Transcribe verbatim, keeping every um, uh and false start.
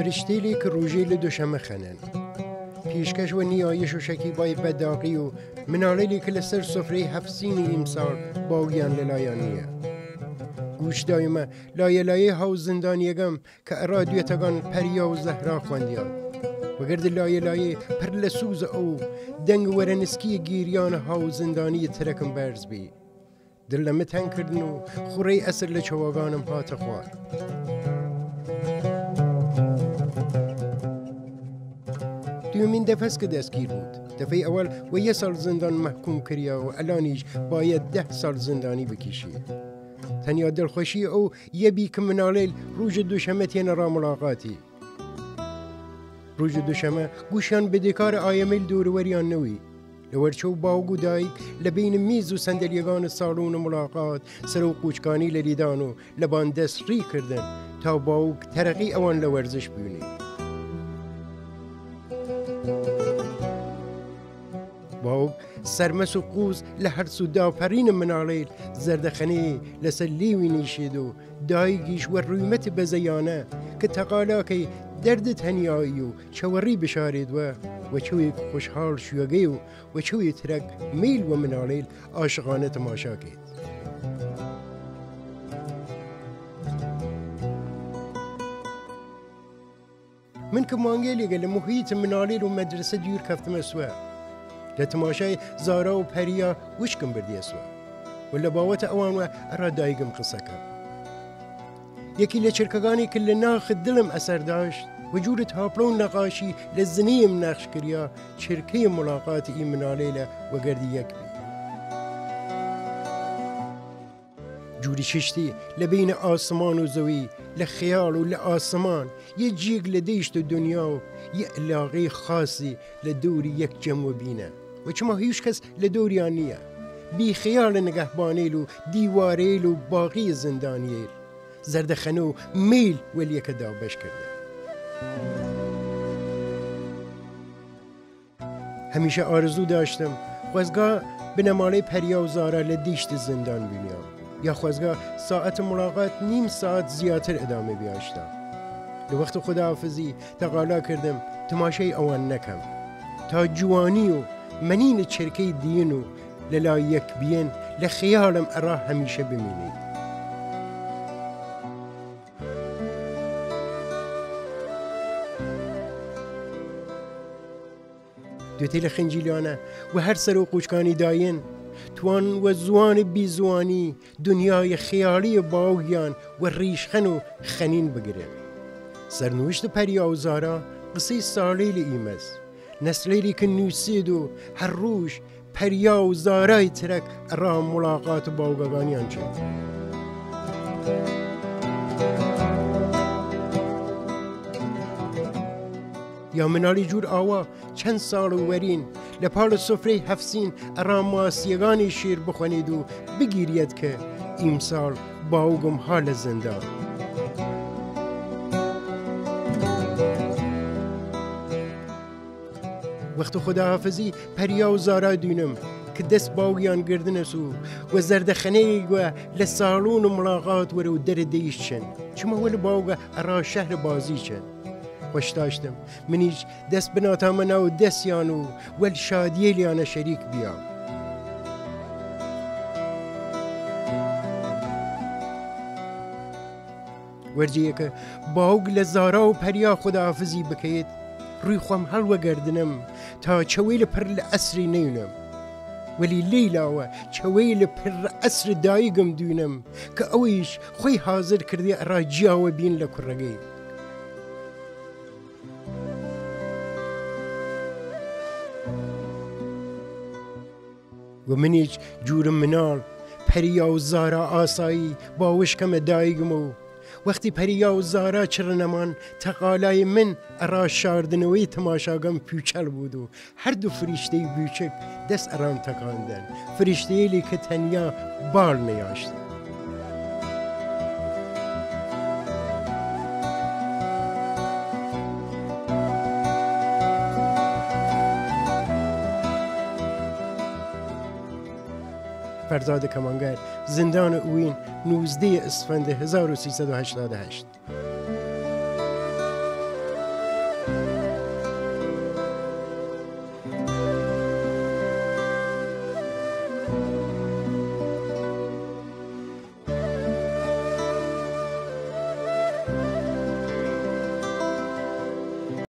فرشتیلی که روژی لدوشمه خنن پیشکش و نیایش و شکیبای بداقی و منالیلی که لسر سفره هفسینی امسال باویان للایانیه گوش دایمه لایه لایه ها و زندانیگم که ارادیتگان پریا و زهرا خواندیان و گرد لایه لایه پر لسوز او دنگ ورنسکی گیریان ها و زندانی ترکم برز بی دلمه تن کردن و خوری اثر لچواگانم ها تخوار دومین دفعه که دستگیر بود دفعه اول و یه سال زندان محکوم کریا و الانیش باید ده سال زندانی بکشید تنیا دلخوشی او یه بی که منالیل روز دوشمه تین را ملاقاتی روز دوشمه گوشان بدکار آیمیل دوروریان نوی لورچو باوگو دایک لبین میز و صندلیگان سالون ملاقات سر و قوچکانی للیدان و لبان دست ری کردن تا باوگ ترقی اوان لورزش بیونی باوگ سرمس و قوز لحر سودا پرین منالیل زردخنی لسلیوی نیشید و دایگیش و رویمت بزیانه که تقالا که درد تنیایی و چوری بشارید و و چوی خوشحال شوگی و و چوی ترک میل و منالیل عاشقانه تماشا کید من که مانگیلی گل محیط منالیل و مدرسه دور کفتم اسوه لتماشای زارا و پریا وشکم بردی اسوه و لباوت اوان و ارا دایگم قصه کم یکی لچرکگانی که لناخ دلم اثر داشت و جور تاپلون نقاشی لزنیم نقش کریا چرکه ملاقات ای منالیله و گردی یک بی جوری چشتی لبین آسمان و زوی لخیال و لآسمان یه جیگ لدیشت دنیا و یه علاقه خاصی لدوری یک جمع بینه و چما هیچ کس لدوریان نیه بی خیال نگهبانیل و دیواریل و باقی زندانیل زردخنو میل ولی که دابش کرده همیشه آرزو داشتم خوزگاه به نماله پریا و زارا لدیشت زندان بینیم یا خوزگاه ساعت ملاقات نیم ساعت زیادتر ادامه بیاشتم لوقت خداحافظی تقالا کردم تماشای اوان نکم تا جوانی و منین چرکه دین و للا یک بین لخیالم ارا همیشه بمینید دوتیل خنجیلانه و هر سر و قوچکانی داین توان و زوان بی زوانی دنیای خیالی باوگیان و ریشخن و خنین بگیرن سرنوشت پریا و زارا قصه سالیل ایمز نسلیلی که نوسید و هر روش پریا و زارای ترک ارا ملاقات باوگانیان شد یا منالی جور آوا چند سال ورین لپال سفره هفسین اراماسیگانی شیر بخونید و بگیرید که امسال باوگم حال زندان وقت خداحافظی پریا و زارا دونم که دست باویان گردنسو و زردخنه و لسالون و ملاقات ورو در دیشن چما ول باوگا ارا شهر بازی چن خوش داشتم منیش دست بناتا منا و دست یانو ول شادیه لیانا شریک بیام ورجیه که باوگ لزارا و پریا خداحافظی بکید روی خوام حل و گردنم تا چویل پر لأسری نیونم ولی لیلا و چویل پر أسر دایگم دونم که اویش خوی حاضر کردی ارا جاو بین لکرگی و منیچ جورم منال پریا و زارا آسایی با وشکم دایگمو وقتی پریا و زارا چرنمان تقالای من ارا شاردنوی تماشاگم پیچل بود و هر دو فرشته بیچک دست ارام تکاندن فرشته لی که تنیا بال نیاشتن فرزاد کمانگر زندان اوین نوزده اسفند هزار و سیصد و هشتاد و هشت